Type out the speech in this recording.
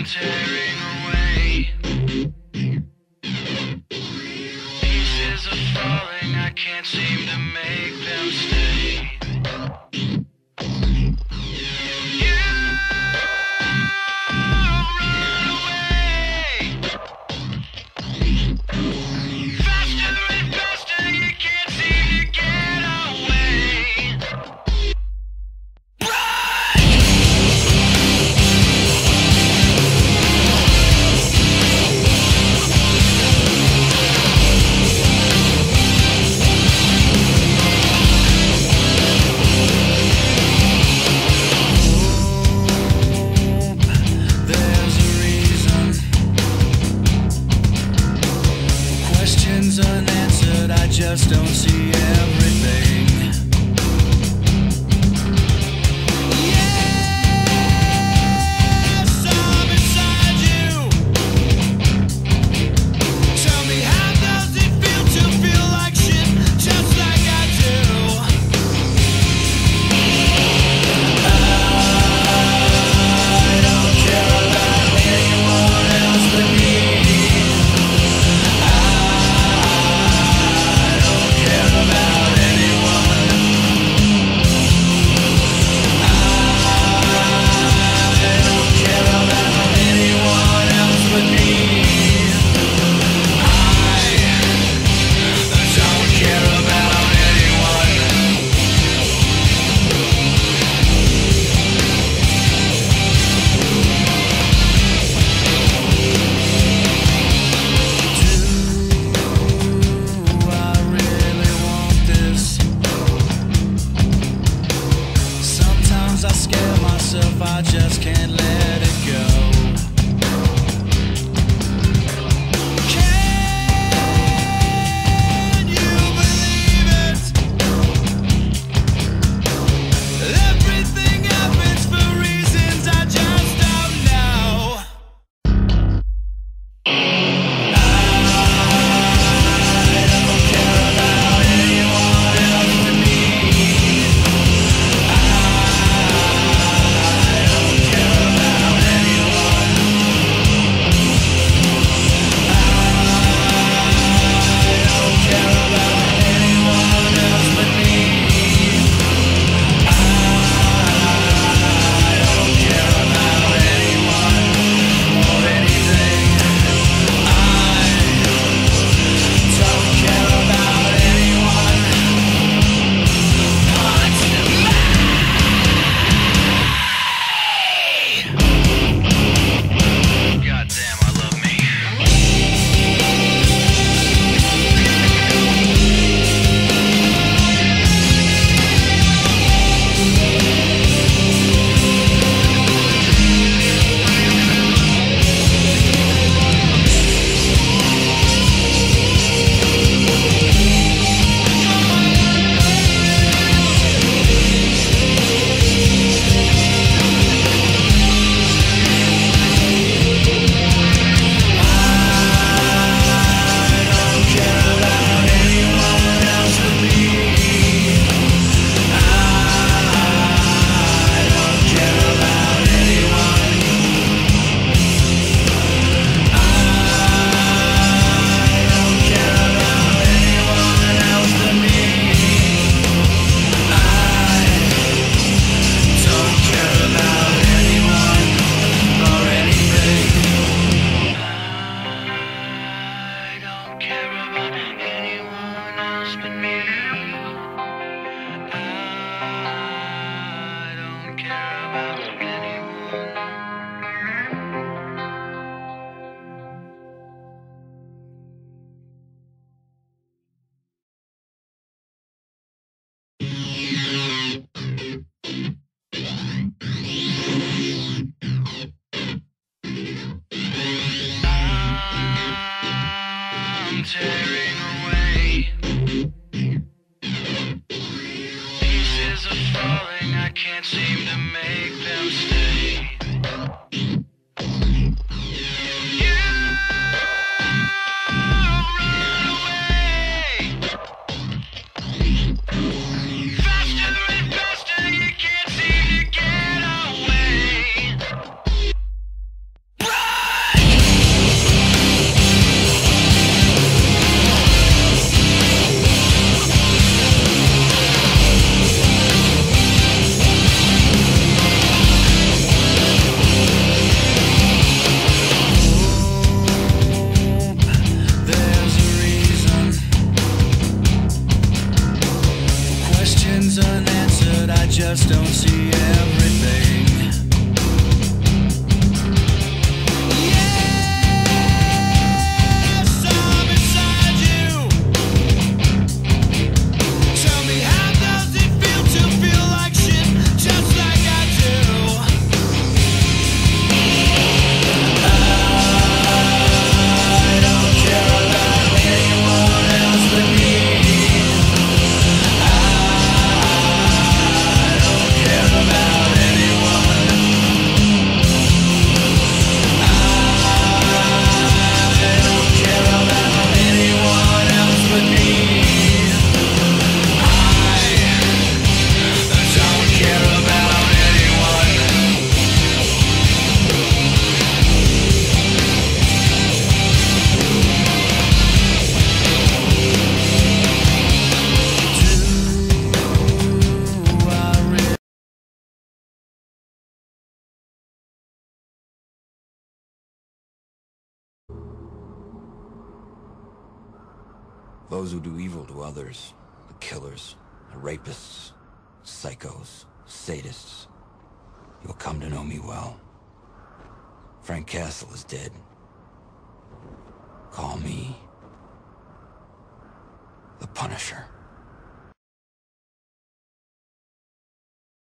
tearing away. Pieces are falling, I can't seem to make them stay. You run away faster and faster, you can't seem to get away. Unanswered, I just don't see everything. Yes, I'm inside you. Tell me, how does it feel to feel like shit, just like I do? I don't care about anyone else but me. I scare myself, I just can't let it go. Can you believe it? Everything happens for reasons I just don't know. I don't care about anyone else but me. Tearing away. Pieces are falling, I can't seem to make them stay. You run away faster and faster, you can't seem to get away. just don't see everything. Yes, I'm inside you. Tell me, how does it feel to feel like shit, just like I do? I don't care about anyone else but me. I don't care about anyone. I don't care about anyone else but me. I don't care about anyone. Do I really? Those who do evil to others, the killers, the rapists, psychos, sadists, you'll come to know me well. Frank Castle is dead. Call me the Punisher.